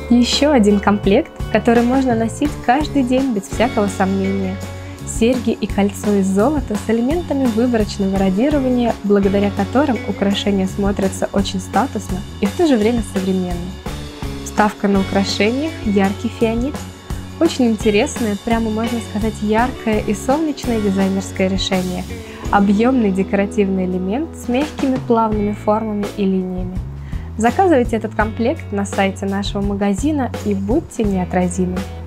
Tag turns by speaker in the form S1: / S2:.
S1: Еще один комплект, который можно носить каждый день без всякого сомнения. Серьги и кольцо из золота с элементами выборочного радирования, благодаря которым украшения смотрятся очень статусно и в то же время современно. Вставка на украшениях – яркий фианит. Очень интересное, прямо можно сказать, яркое и солнечное дизайнерское решение. Объемный декоративный элемент с мягкими плавными формами и линиями. Заказывайте этот комплект на сайте нашего магазина и будьте неотразимы!